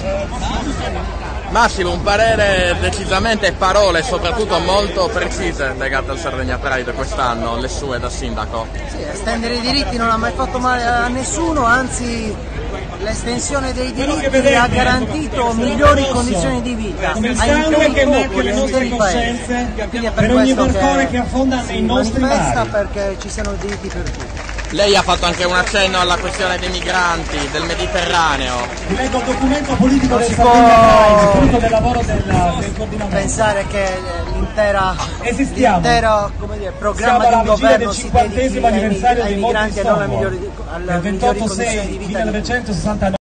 Massimo, un parere decisamente e parole soprattutto molto precise legate al Sardegna Pride quest'anno, le sue da sindaco. Sì, estendere i diritti non ha mai fatto male a nessuno, anzi l'estensione dei diritti ha garantito migliori condizioni di vita ai interi popoli, agli interi paesi. Quindi è per questo che si manifesta, perché ci siano diritti per tutti. Lei ha fatto anche un accenno alla questione dei migranti, del Mediterraneo. Vi leggo il documento politico Non del si Sardegna Pride, può frutto del lavoro del coordinamento. pensare che l'intero programma di Siamo un alla vigilia governo del si 50° dedichi anniversario ai dei morti migranti di e non alle Stonewall. migliori Del condizioni di 28/6 vita. 1969.